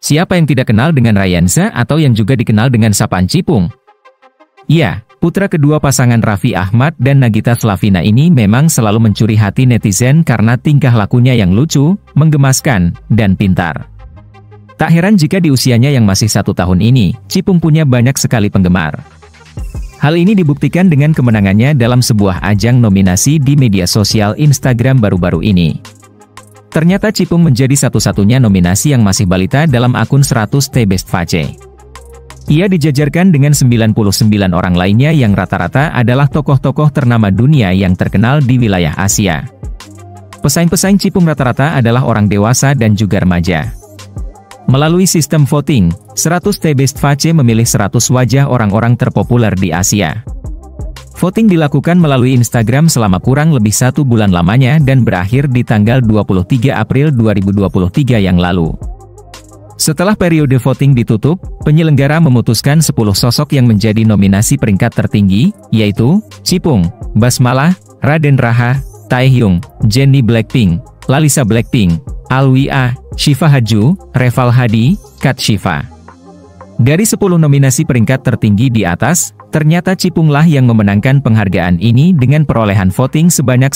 Siapa yang tidak kenal dengan Ryanza atau yang juga dikenal dengan sapaan Cipung? Ya, putra kedua pasangan Raffi Ahmad dan Nagita Slavina ini memang selalu mencuri hati netizen karena tingkah lakunya yang lucu, menggemaskan, dan pintar. Tak heran jika di usianya yang masih 1 tahun ini, Cipung punya banyak sekali penggemar. Hal ini dibuktikan dengan kemenangannya dalam sebuah ajang nominasi di media sosial Instagram baru-baru ini. Ternyata Cipung menjadi satu-satunya nominasi yang masih balita dalam akun 100T Best Face. Ia dijajarkan dengan 99 orang lainnya yang rata-rata adalah tokoh-tokoh ternama dunia yang terkenal di wilayah Asia. Pesaing-pesaing Cipung rata-rata adalah orang dewasa dan juga remaja. Melalui sistem voting, 100T Best Face memilih 100 wajah orang-orang terpopuler di Asia. Voting dilakukan melalui Instagram selama kurang lebih 1 bulan lamanya dan berakhir di tanggal 23 April 2023 yang lalu. Setelah periode voting ditutup, penyelenggara memutuskan 10 sosok yang menjadi nominasi peringkat tertinggi, yaitu Cipung, Basmalah, Raden Raha, Taehyung, Jennie Blackpink, Lalisa Blackpink, Alwi A, Shiva Haju, Reval Hadi, Kat Shiva. Dari 10 nominasi peringkat tertinggi di atas, ternyata Cipunglah yang memenangkan penghargaan ini dengan perolehan voting sebanyak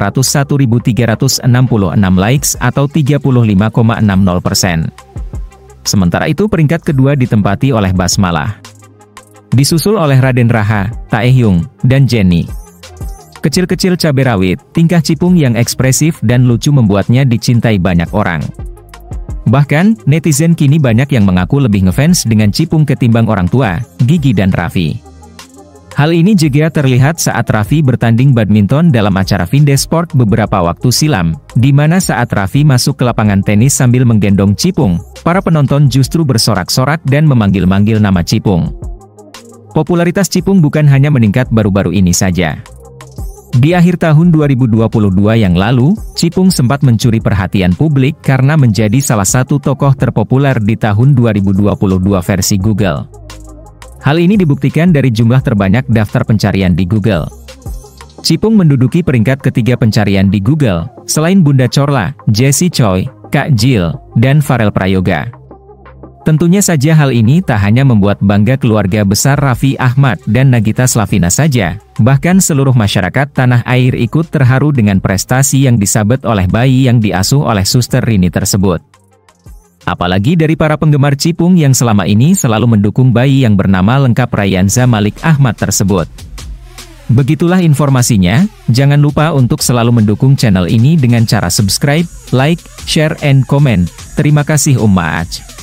901.366 likes atau 35,60%. Sementara itu peringkat kedua ditempati oleh Basmalah. Disusul oleh Raden Raha, Taehyung, dan Jennie. Kecil-kecil cabai rawit, tingkah Cipung yang ekspresif dan lucu membuatnya dicintai banyak orang. Bahkan, netizen kini banyak yang mengaku lebih ngefans dengan Cipung ketimbang orang tua, Gigi dan Raffi. Hal ini juga terlihat saat Raffi bertanding badminton dalam acara Vinde Sport beberapa waktu silam, di mana saat Raffi masuk ke lapangan tenis sambil menggendong Cipung, para penonton justru bersorak-sorak dan memanggil-manggil nama Cipung. Popularitas Cipung bukan hanya meningkat baru-baru ini saja. Di akhir tahun 2022 yang lalu, Cipung sempat mencuri perhatian publik karena menjadi salah satu tokoh terpopuler di tahun 2022 versi Google. Hal ini dibuktikan dari jumlah terbanyak daftar pencarian di Google. Cipung menduduki peringkat ketiga pencarian di Google, selain Bunda Corla, Jessie Choi, Kak Jill, dan Farel Prayoga. Tentunya saja hal ini tak hanya membuat bangga keluarga besar Raffi Ahmad dan Nagita Slavina saja, bahkan seluruh masyarakat tanah air ikut terharu dengan prestasi yang disabet oleh bayi yang diasuh oleh suster Rini tersebut. Apalagi dari para penggemar Cipung yang selama ini selalu mendukung bayi yang bernama lengkap Ryanza Malik Ahmad tersebut. Begitulah informasinya, jangan lupa untuk selalu mendukung channel ini dengan cara subscribe, like, share, and comment. Terima kasih Maaj.